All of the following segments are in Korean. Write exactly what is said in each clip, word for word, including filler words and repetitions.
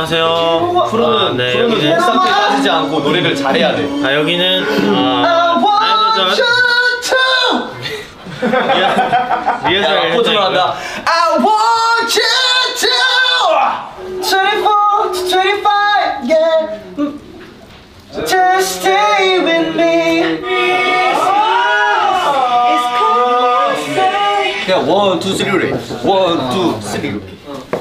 안녕하세요. 프로는 아, 네, 프로는 여기는 목 상태 빠지지 않고 노래를 잘해야 돼. 아 여기는 아 아이돌전 리허설 코드로 한다. I want you to twenty-four to twenty-five, yeah. Just stay with me. It's cold. 그냥 one, two, three 래. one, two, three 이렇게.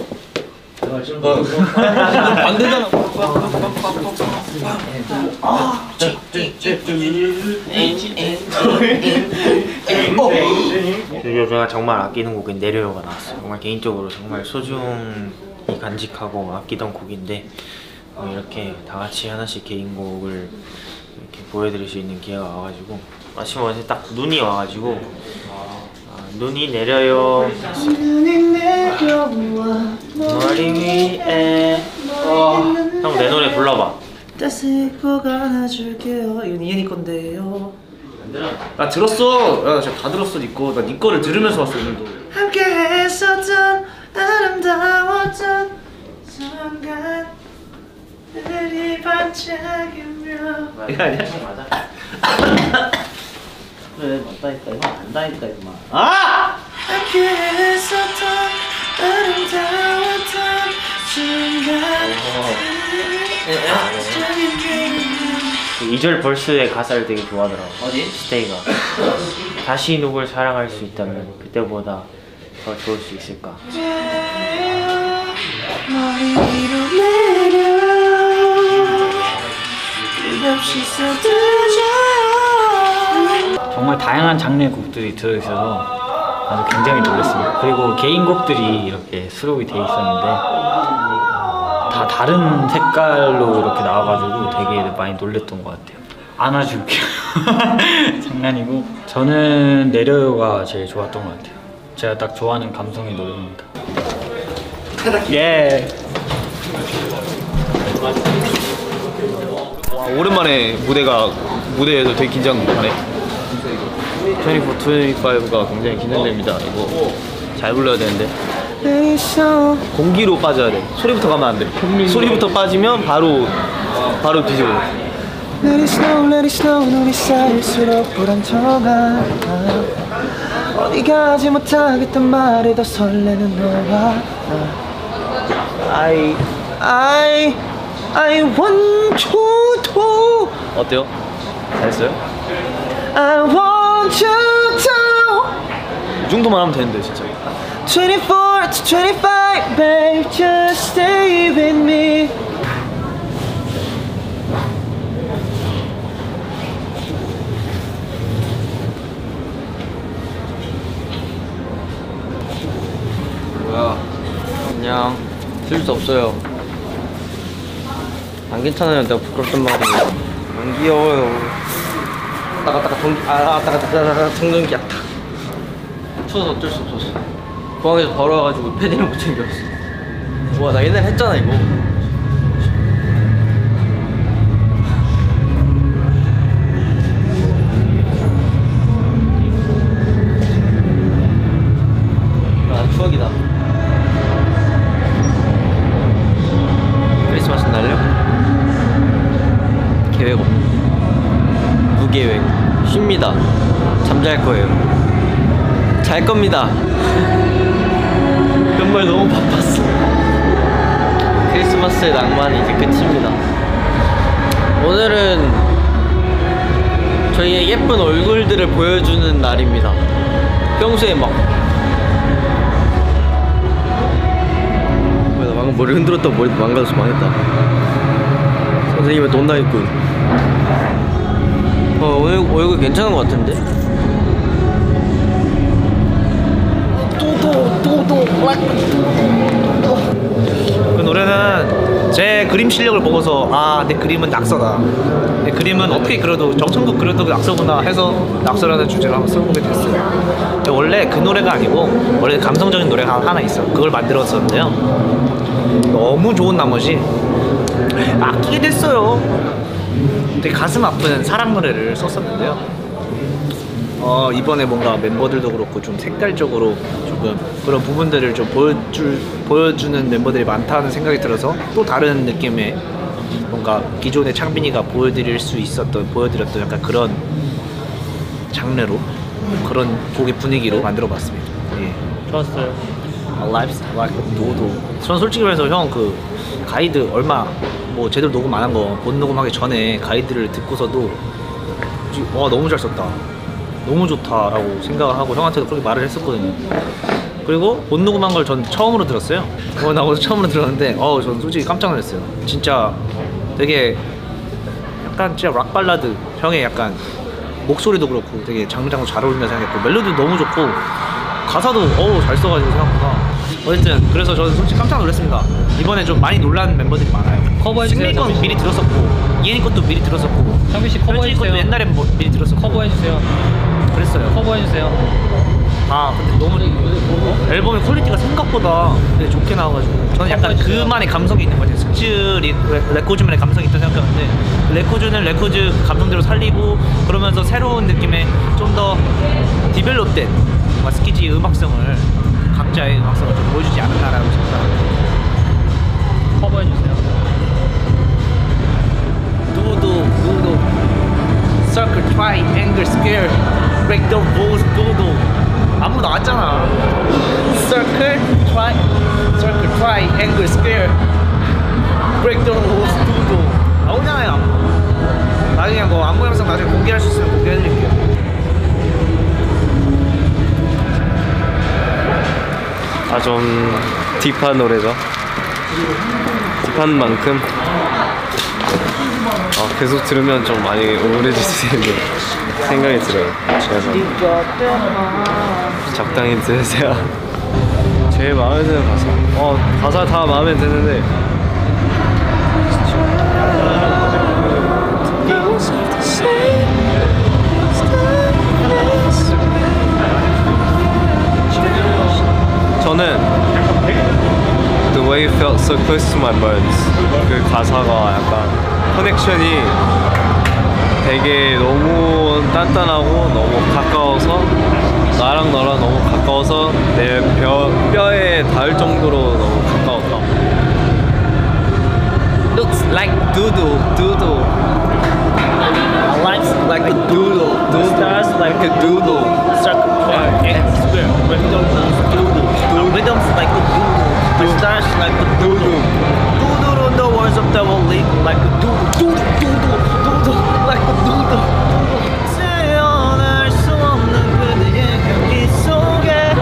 반대잖아. 드디어 제가 정말 아끼는 곡인 내려요가 나왔어요. 정말 개인적으로 정말 소중히 간직하고 아끼던 곡인데 어, 이렇게 다 같이 하나씩 개인곡을 이렇게 보여드릴 수 있는 기회가 와가지고 마침 어제 딱 눈이 와가지고 아, 눈이 내려요. 머리 위에 어, 형 내 노래 불러봐. 따스히 꼭 안아줄게요. 이건 이현이 건데요. 나 들었어. 야, 나 진짜 다 들었어. 니 거. 나 니 거를 들으면서 왔어 오늘도. 함께 했었던 아름다웠던 순간들이 반짝이며. 이거 아니야? 맞아. 그래 맞다 했다. 이거 안다 했다 이거. 아! 함께 했었던 아름다웠던 순간들이 이 절 벌스의 가사를 되게 좋아하더라고. 어디? 스테이가 다시 누굴 사랑할 수 있다면 그때보다 더 좋을 수 있을까. 머리 위로 내려 끝없이 쏟아져. 정말 다양한 장르의 곡들이 들어있어서 아주 굉장히 놀랐습니다. 그리고 개인 곡들이 이렇게 수록이 돼 있었는데 다 다른 색깔로 이렇게 나와가지고 되게 많이 놀랬던 것 같아요. 안아줄게요. 장난이고 저는 내려요가 제일 좋았던 것 같아요. 제가 딱 좋아하는 감성의 노래입니다. 예. 와, 오랜만에 무대가 무대에서 되게 긴장하네. 이십사, 이십오가 굉장히 긴장됩니다. 이거 잘 불러야 되는데 공기로 빠져야 돼. 소리부터 가면 안 돼. 소리부터 빠지면 바로 바로 뒤집어. Let it snow, let it snow. 눈이 쌓일수록 불안정한 어디 가지 못하겠단 말에 더 설레는 너와 I, I, I want you to. 어때요? 잘했어요? I want you to. 이 정도만 하면 되는데 진짜. twenty-four to twenty-five, babe, just stay with me. 뭐야? 안녕. 쓸 수 없어요. 안 괜찮아요. 내가 부끄럽단 말이에요. 안 귀여워요. 따가 따가 동 아 따가 따가 따가 동전기 아타. 추워서 어쩔 수 없었어. 공항에서 바로 와가지고 패딩을 못 챙겼어. 와, 나 옛날에 했잖아 이거. 아, 추억이다. 크리스마스 날요? 계획 없. 무계획. 쉽니다. 잠잘 거예요. 잘 겁니다. 정말 너무 바빴어. 크리스마스의 낭만이 이제 끝입니다. 오늘은 저희의 예쁜 얼굴들을 보여주는 날입니다. 평소에 막 뭐야, 나 방금 머리 흔들었다고 머리도 망가져서 망했다. 선생님한테 혼나겠군. 어, 오늘 얼굴 괜찮은 것 같은데? 그 노래는 제 그림 실력을 보고서 아, 내 그림은 낙서다. 내 그림은 어떻게 그려도 정성껏 그려도 낙서구나 해서 낙서라는 주제로 한번 써보게 됐어요. 근데 원래 그 노래가 아니고 원래 감성적인 노래가 하나 있어. 그걸 만들었었는데요. 너무 좋은 나머지 아끼게 됐어요. 되게 가슴 아픈 사랑 노래를 썼었는데요. 어, 이번에 뭔가 멤버들도 그렇고 좀 색깔적으로 조금 그런 부분들을 좀 보여줄, 보여주는 멤버들이 많다는 생각이 들어서 또 다른 느낌의 뭔가 기존의 창빈이가 보여드릴 수 있었던 보여드렸던 약간 그런 장르로 그런 곡의 분위기로 만들어봤습니다. 예. 좋았어요. Lives like 노도. 전 솔직히 말해서 형 그 가이드 얼마 뭐 제대로 녹음 안 한 거 본 녹음하기 전에 가이드를 듣고서도 와 너무 잘 썼다, 너무 좋다라고 생각을 하고 형한테도 그렇게 말을 했었거든요. 그리고 본 녹음한 걸 전 처음으로 들었어요. 어, 나오서 처음으로 들었는데 어, 전 솔직히 깜짝 놀랐어요. 진짜 되게 약간 진짜 락 발라드 형의 약간 목소리도 그렇고 되게 장르장도 잘 어울린다 생각했고 멜로디도 너무 좋고 가사도 어우 잘 써가지고 생각보다 어쨌든 그래서 저는 솔직히 깜짝 놀랐습니다. 이번에 좀 많이 놀란 멤버들이 많아요. 커버해주세요, 승리 건 정민 씨. 미리 들었었고 이엔이 것도 미리 들었었고 창빈 씨 현진이 커버해주세요. 것도 옛날에 뭐 미리 들었었고 커버해주세요. 그랬어요. 커버해주세요. 아 근데 너무 어? 앨범의 퀄리티가 생각보다 되게 좋게 나와가지고 저는 약간 커버해주세요. 그만의 감성이 있는 것 같아요. 스츠 리- 레- 레코즈만의 감성이 있다고 생각하는데 그 레코즈는 레코즈 감성대로 살리고 그러면서 새로운 느낌의 좀 더 디벨롭된 뭔가 스키지 음악성을 각자의 음악성을 좀 보여주지 않았나라고 생각합니다. 커버해주세요. 두두 두두 Circle, Triangle, Square Break the rules 두두 아무 나왔잖아. Circle, Tri Circle, Triangle, Square Break the rules 두두 나오잖아요. 나중에 뭐 안무 영상 나중에 공개할 수 있으면 공개해드릴게요. 아, 좀 딥한 노래죠. 딥한 만큼 아, 계속 들으면 좀 많이 우울해질 수 있는 생각이 들어요. 그래서 적당히 들으세요. 제일 마음에 드는 가사. 어, 가사 다 마음에 드는데 저는 The way you felt so close to my bones 그 가사가 약간 커넥션이 되게 너무 단단하고 너무 가까워서 나랑 너랑 너무 가까워서 내 뼈, 뼈에 닿을 정도로 너무 가까웠다. Looks like doodle doodle Our lives like a doodle doodle Stars like a doodle Circle, triangle, square Break the rules doodle Our rhythms like a doodle Our stars like a doodle Doodle on the words of the holy like a doodle Doodle doodle doodle like a doodle 태어날 수 없는 그대의 향기 속에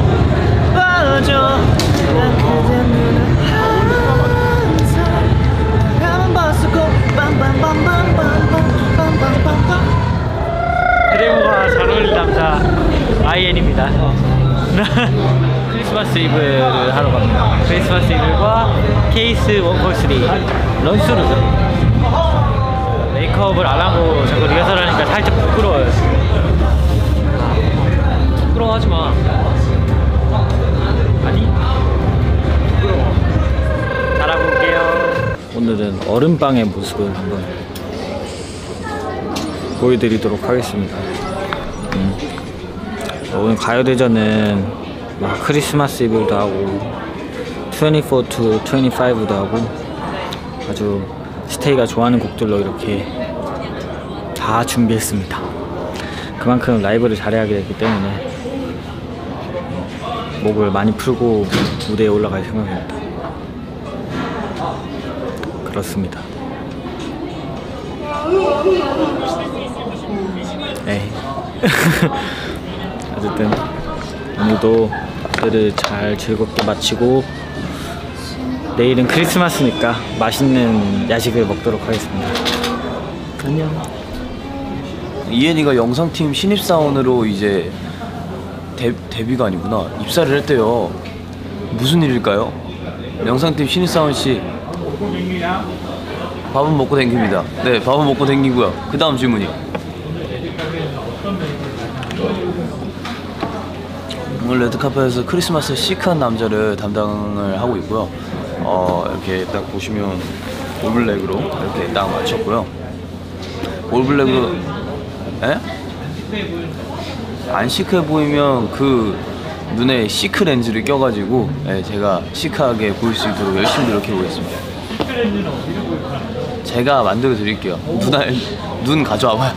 빠져 난 그대 눈을 드레모가 잘 어울리는 남자 아이엔입니다. 크리스마스 이브를 하러 갑니다. 크리스마스 이브과 케이스 백사십삼 런스루죠. 메이크업을 안 하고 자꾸 리허설 하니까 살짝 부끄러워요. 부끄러워하지 마. 아니? 부끄러워. 잘하고 올게요. 오늘은 얼음방의 모습을 한번 보여드리도록 하겠습니다. 음. 오늘 가요대전은 막 크리스마스 이브도 하고 이십사 to 이십오도 하고 아주 스테이가 좋아하는 곡들로 이렇게 다 준비했습니다. 그만큼 라이브를 잘해야 되기 때문에 목을 많이 풀고 무대에 올라갈 생각입니다. 그렇습니다. 에이. 어쨌든 오늘도 무대를 잘 즐겁게 마치고 내일은 크리스마스니까 맛있는 야식을 먹도록 하겠습니다. 안녕. 이엔이가 영상팀 신입사원으로 이제 데, 데뷔가 아니구나 입사를 했대요. 무슨 일일까요? 영상팀 신입사원씨 밥은 먹고 댕깁니다. 네, 밥은 먹고 댕기고요. 그 다음 질문이 오늘 레드카펫에서 크리스마스 시크한 남자를 담당을 하고 있고요. 어, 이렇게 딱 보시면 올블랙으로 이렇게 딱 맞췄고요. 올블랙으로 에? 안 시크해 보이면 그 눈에 시크 렌즈를 껴가지고 예, 제가 시크하게 보일 수 있도록 열심히 노력해 보겠습니다. 제가 만들어 드릴게요. 누나 눈 가져와봐요.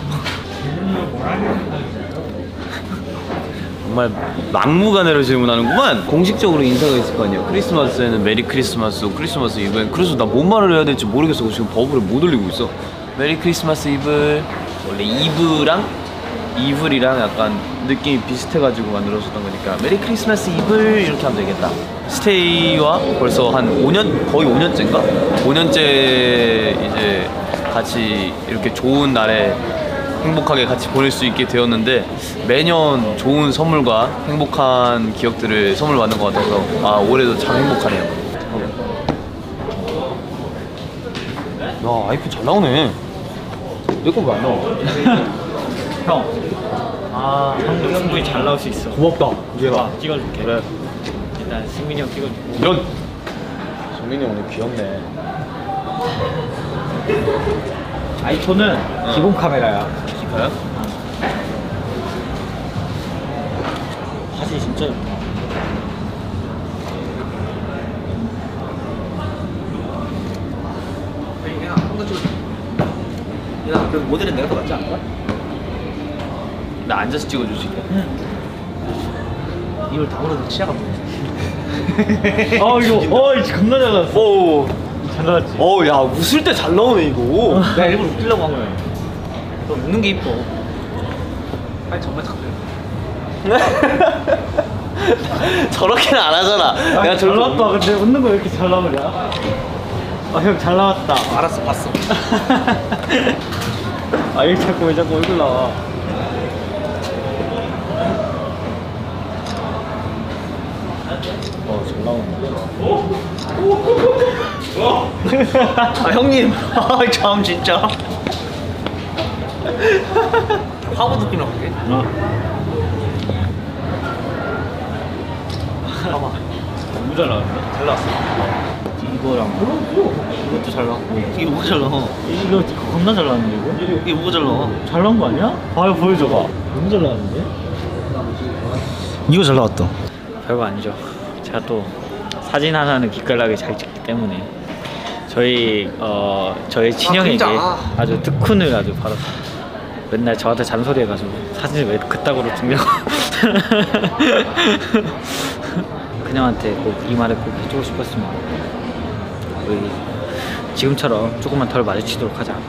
정말 막무가내로 질문하는구만. 공식적으로 인사가 있을 거 아니에요. 크리스마스에는 메리 크리스마스, 크리스마스 이브엔. 그래서 나 뭔 말을 해야 될지 모르겠어. 지금 버블을 못 올리고 있어. 메리 크리스마스 이브. 원래 이브랑 이블이랑 약간 느낌이 비슷해가지고 만들어졌던 거니까 메리 크리스마스 이블 이렇게 하면 되겠다. 스테이와 벌써 한 오 년, 거의 오 년째인가? 오 년째 이제 같이 이렇게 좋은 날에 행복하게 같이 보낼 수 있게 되었는데 매년 좋은 선물과 행복한 기억들을 선물 받는 것 같아서 아 올해도 참 행복하네요. 야 아이폰 잘 나오네. 내 거 왜 안 나와? 형, 아 형도 충분히 잘 나올 수 있어. 고맙다. 얘가 찍어줄게. 그래. 일단 승민이 형 찍어줄게. 이런. 정민이 형 오늘 귀엽네. 아이폰은 어. 기본 카메라야. 진짜요? 사실 진짜 좋다. 야, 그 모델은 내가 더 낫지 않을까? 나 앉아서 찍어주지. 이걸 다물어도 치아가 보여. 아 이거, 어 이거 겁나 잘 나왔어. 오. 잘 나왔지. 어, 야 웃을 때 잘 나오네 이거. 내가 일부러 웃기려고 한 거야. 너 웃는 게 이뻐. 아니 정말 착해. 저렇게는 안 하잖아. 아, 내가 잘 저렇게 나왔다. 근데 웃는 거 왜 이렇게 잘 나오냐? 아 형 잘 나왔다. 알았어, 봤어. 아 이거 자꾸 왜 자꾸 얼굴 나와? 어 잘 나온다. 아 형님, 아참 진짜. 화보 느낌 나올게. 어. 봐봐. 너무 잘 나왔네. 잘 나왔어. 이거랑 이것도 잘 나왔고. 이게 뭐가 잘 나와? 이거 겁나 잘 나왔는데 이거? 이게 뭐가 잘 나와? 잘 나온 거 아니야? 아 이거 보여줘봐. 너무 잘 나왔는데? 이거 잘 나왔다. 별거 아니죠. 제가 또 사진 하나는 기깔나게 잘 찍기 때문에 저희 어 저희 친형에게 아, 아주 특훈을 아주 받았어요. 맨날 저한테 잔소리해가지고 사진을 왜 그따구로 찍냐고. 그냥한테 꼭 이 말을 꼭 해주고 싶었습니다. 우리 지금처럼 조금만 덜 마주치도록 하자.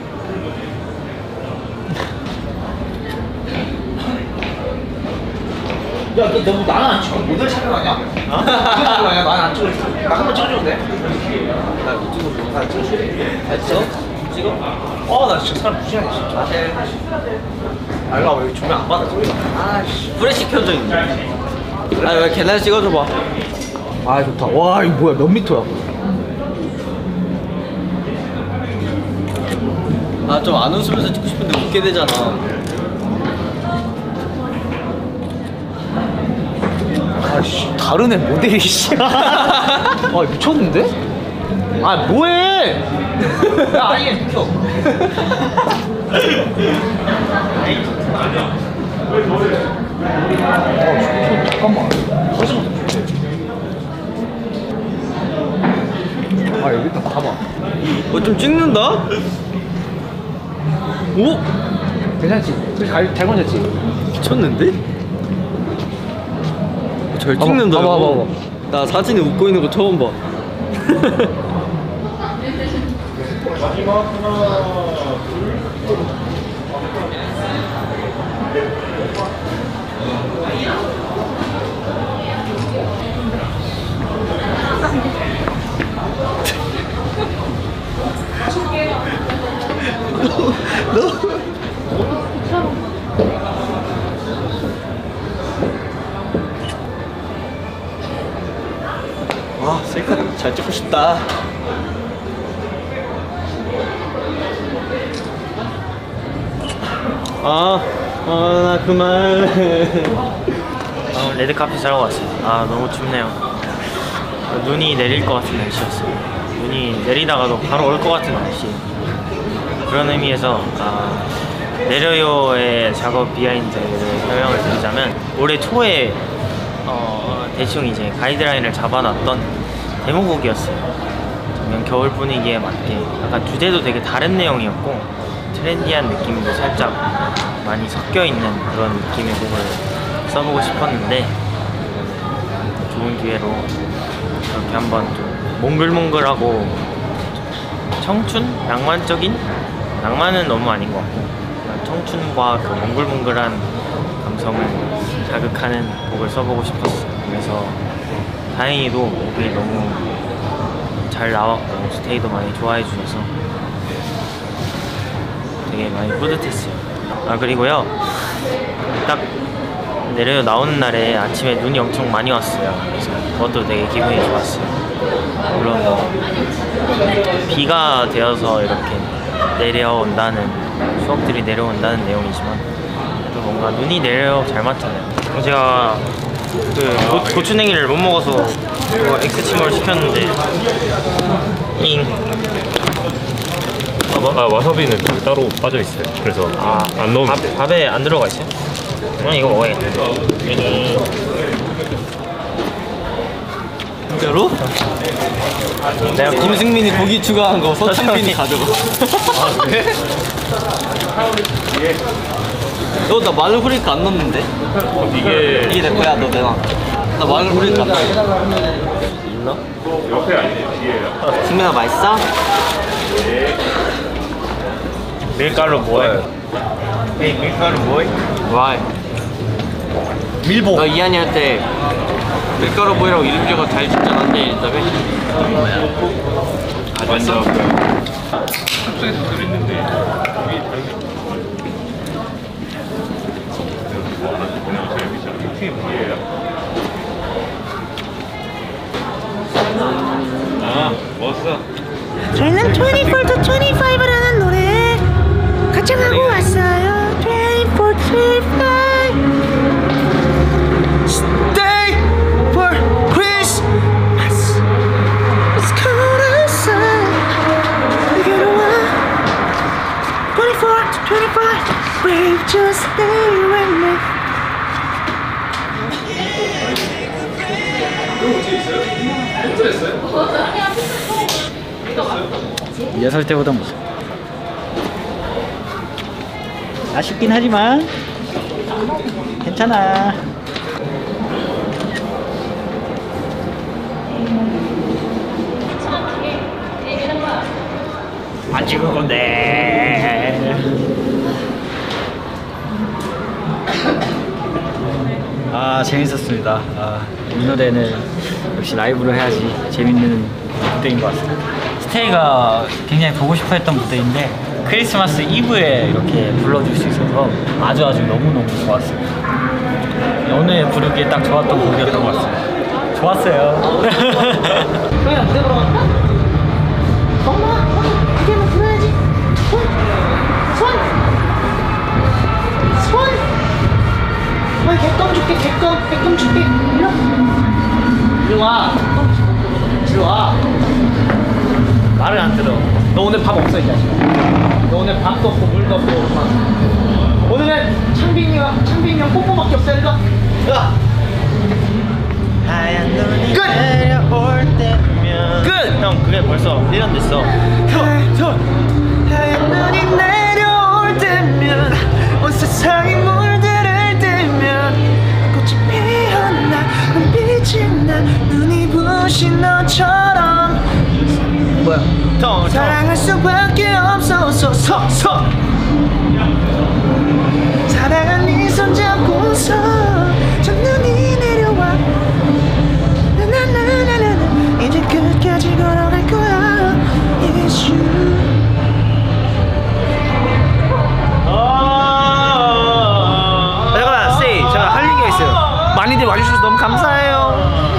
야, 너 너무 나는 안 찍어. 모델 촬영하냐? 어? 모델 촬영하냐? 나는 안 찍어. 나 한 번 찍어줘도 돼? 나 못 찍어줘. 나 찍어줘. 나 찍어? 찍어? 어, 나 진짜 사람 무시하네, 진짜. 아, 일로 와봐. 여기 조명 안 받아, 저기가. 아씨. 프레시 켜져 있네. 아왜 계단 찍어줘봐. 아, 좋다. 와, 이거 뭐야? 몇 미터야? 아 좀 안 웃으면서 찍고 싶은데 웃게 되잖아. 아씨, 다른 애 모델이, 씨. 아, 미쳤는데? 아, 뭐해? 야, 아예 비켜. 아, 잠깐만. 아, 여기다 봐봐. 어 좀 찍는다? 오? 괜찮지? 잘, 잘 건졌지? 미쳤는데? 잘 봐봐, 찍는다. 봐봐, 이거. 봐봐. 나 사진에 웃고 있는 거 처음 봐. 아 셀카 잘 찍고 싶다. 아, 아, 나 그만. 어, 레드카펫 자러 왔어요. 아 너무 춥네요. 눈이 내릴 것 같은 날씨였어요. 눈이 내리다가도 바로 올 것 같은 날씨. 그런 의미에서 아, 내려요의 작업 비하인드를 설명을 드리자면 올해 초에 어, 대충 이제 가이드라인을 잡아놨던 데모곡이었어요. 작년 겨울 분위기에 맞게 약간 주제도 되게 다른 내용이었고 트렌디한 느낌도 살짝 많이 섞여 있는 그런 느낌의 곡을 써보고 싶었는데 좋은 기회로 이렇게 한번 좀 몽글몽글하고 청춘? 낭만적인? 낭만은 너무 아닌 것 같고 청춘과 그 몽글몽글한 감성을 자극하는 곡을 써보고 싶었어요. 그래서 다행히도 곡이 너무 잘 나왔고 스테이도 많이 좋아해 주셔서 되게 많이 뿌듯했어요. 아 그리고요 딱 내려 나오는 날에 아침에 눈이 엄청 많이 왔어요. 그래서 그것도 되게 기분이 좋았어요. 물론 뭐 비가 되어서 이렇게 내려온다는 추억들이 내려온다는 내용이지만 또 뭔가 눈이 내려 잘 맞잖아요. 제가 그 고, 고추냉이를 못 먹어서 그거 엑스치몰 시켰는데 잉 아, 와사비는 따로 빠져 있어요. 그래서 아, 안 넣으면 밥, 돼요. 밥에 안 들어가 있어요? 그럼 이거 먹어야겠다. 여기. 진짜로? 내가 김승민이 고기 추가한 거 서창빈이 가져가. 아 그래? 너 나 마늘 후레이크 안 넣었는데? 어, 이게 이게 내 거야 너 내놔. 나 마늘 후레이크 안 넣어. 있나? 옆에 아니에요, 뒤에요. 승민아 맛있어? 밀가루 뭐해? 에이 밀가루 뭐해? 와이. 밀보. 너 이한이 할 때 밀가루 보이라고 이름 적어 잘 진짜 안 돼. 있다며? 아, 맞어. 숙소에 도술 있는데 여기 다른 게 아, 먹었어. 저희는 이십사 to 이십오라는 노래 가창하고 왔어요. 이십사, 이십오. Stay for Christmas. It's cold outside. You know what? twenty-four to twenty-five. Babe, just stay with me. 리허설 때보다 무서워. 아쉽긴 하지만 괜찮아. 안 찍을 건데. 아 재밌었습니다. 아, 이 노래는 역시 라이브로 해야지 재밌는 무대인 것 같습니다. 스테이가 굉장히 보고 싶어 했던 무대인데 크리스마스 이브에 이렇게 불러줄 수 있어서 아주 아주 너무너무 좋았습니다. 오늘 부르기에 딱 좋았던 곡이었던 것 같습니다. 좋았어요. 형이랑 무대 보러 갈까? 엄마, 무대는 불러야지. 손, 손, 손. 엄마 개껌 줄게, 개껌, 개껌 줄게. 일로, 일로 와. 일로 와. 말을 안 들어. 너 오늘 밥 없어 이 자식아. 너 오늘 밥도 없고 물도 없고 막. 오늘은 창빈이와 창빈이 형 뽀뽀밖에 없어. 일로 와. 야. 하얀 눈이 끝! 내려올 때면 끝! 형 그게 벌써 일 년 됐어. 하얀 눈이 내려올 때면 온 세상이 물들을 때면 꽃이 피었나 눈빛이 나 눈이 부신 너처럼 뭐야? 형, 사랑할 수밖에 없어서 서, 서. 사랑한 네 손 잡고서 첫눈이 내려와 나나나나나 이제 끝까지 걸어갈 거야 It's you. 아, 잠깐만, 세이. 제가 할 얘기가 있어요. 많이들 와주셔서 너무 감사해요.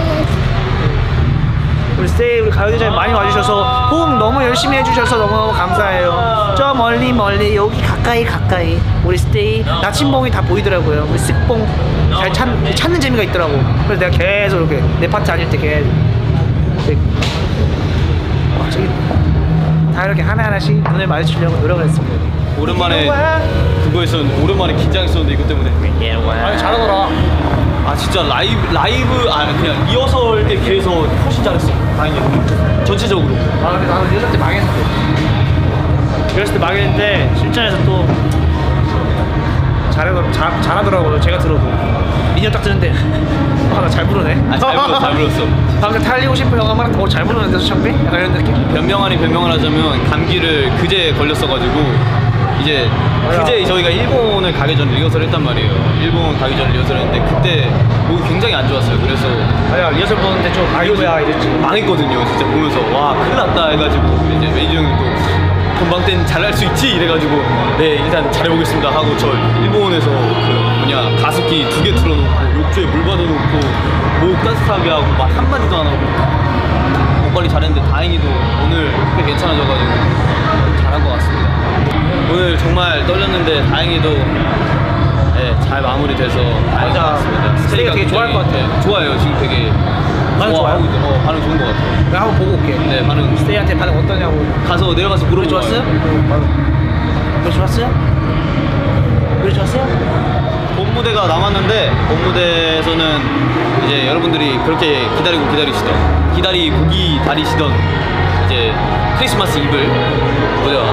우리 세이, 우리 가요대장에 많이 와주셔서 호응 너무 열심히 해주셔서 너무 감사해요. 저 멀리 멀리 여기 가까이 가까이 우리 스테이 나침봉이 다 보이더라고요. 우리 쓱봉 잘 찾, 찾는 재미가 있더라고. 그래서 내가 계속 이렇게 내 파트 아닐 때 계속 이렇게 어, 저기 다 이렇게 하나하나씩 눈을 마주치려고 노력을 했습니다. 오랜만에 그거에서는 오랜만에 긴장했었는데 이것 때문에. 아니 잘하더라. 아 진짜 라이브 라이브 아 그냥 리허설에 비해서 훨씬 잘했어. 다행히 전체적으로. 아 근데 나는 리허설 때 망했는데. 리허설 때 망했는데 실전에서 또 잘하더라. 잘, 잘하더라고요. 제가 들어도 민현 딱 듣는데 아 나 잘 부르네. 아, 잘 불렀어, 잘 불렀어. 방금 달리고 싶은 영화만 더 잘 부르는데 수창비? 약간 이런 느낌? 변명 아닌 변명을 하자면 감기를 그제 걸렸어가지고 이제 그제 저희가 일본을 가기 전에 리허설 했단 말이에요. 일본 가기 전에 리허설 했는데 그때 목이 굉장히 안 좋았어요. 그래서 아야 리허설 보는데 좀 아이고야 이랬지. 망했거든요. 진짜 보면서 와 큰일 났다 해가지고 이제 매니저 형님도 금방 땐 잘할 수 있지 이래가지고 네 일단 잘해보겠습니다 하고 저 일본에서 그 뭐냐 가습기 두 개 틀어놓고 욕조에 물 받아놓고 목 따뜻하게 하고 말 한마디도 안 하고 목 관리 잘했는데 다행히도 오늘 꽤 괜찮아져가지고 잘한 것 같습니다. 오늘 정말 떨렸는데 다행히도 네, 잘 마무리돼서 다행인 것 같습니다. 스테이가 되게 좋아할 것 같아. 네, 좋아요. 지금 되게 반응 좋아요? 좋아하고 있- 어, 반응 좋은 것 같아요. 내가 한번 보고 올게. 네 반응 스테이한테 반응 어떠냐고. 가서 내려가서 물어보고 좋았어요? 왜 좋았어요? 왜 좋았어요? 본 무대가 남았는데 본 무대에서는 이제 여러분들이 그렇게 기다리고 기다리시던 기다리고 기다리시던 이제 크리스마스 이블 무대와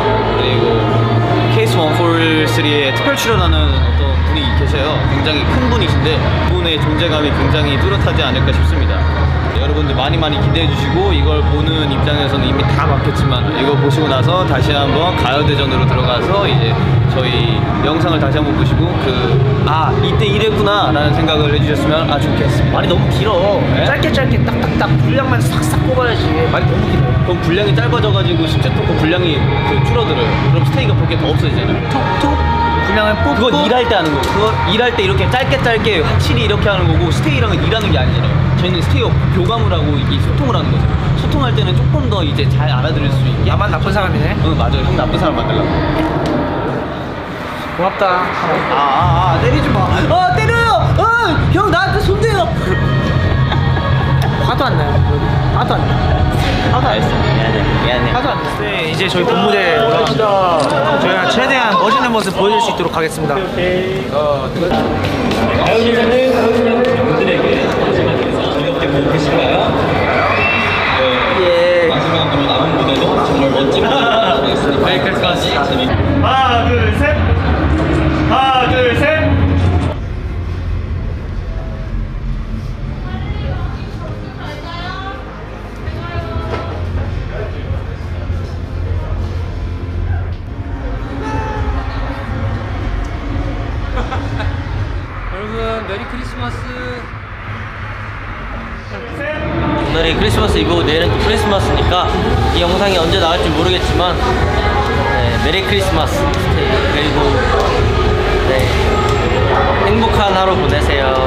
그리고 케이스 일사십삼에 특별 출연하는 어떤 분이 계셔요. 굉장히 큰 분이신데 그분의 존재감이 굉장히 뚜렷하지 않을까 싶습니다. 네, 여러분들 많이 많이 기대해 주시고 이걸 보는 입장에서는 이미 다 봤겠지만 이거 보시고 나서 다시 한번 가요대전으로 들어가서 이제 저희 영상을 다시 한번 보시고 그 아 이때 이랬구나 라는 생각을 해주셨으면 아주 좋겠습니다. 말이 너무 길어. 네? 짧게 짧게 딱딱딱 분량만 싹싹 뽑아야지. 말이 너무 길어. 그럼 분량이 짧아져가지고 실제 또 그 분량이 그 줄어들어요. 그럼 스테이가 볼 게 더 없어지잖아요. 툭툭 분량을 뽑고. 그건 일할 때 하는 거고 그건 일할 때 이렇게 짧게 짧게 확실히 이렇게 하는 거고 스테이랑은 일하는 게 아니잖아요. 저희는 스테이와 교감을 하고 이 소통을 하는 거죠. 소통할 때는 조금 더 이제 잘 알아들을 수 있게. 나만 나쁜 사람이네. 응 맞아요. 형 나쁜 사람 만들라고. 고맙다. 아아 아, 아, 때리지 마. 아 때려요. 어, 형 나한테 손대요. 화도 안 나요. 화도 안 나요. 하도 안 했어. 미안해 미안해. 화도 안 나요. 네, 이제 저희 본무대에 올라갑니다. 저희가 최대한 멋있는 모습 보여줄 수 있도록 하겠습니다. 어, 예. 마지막으로 남은 무대도 정말 멋진 무대로 보겠습니다. 메리 크리스마스. 하나 둘 셋. 하나 둘 셋. 여러분 메리 크리스마스. 오늘이 크리스마스 이브고 내일은 또 크리스마스니까 이 영상이 언제 나올지 모르겠지만 네, 메리 크리스마스 스테이 그리고 네, 행복한 하루 보내세요.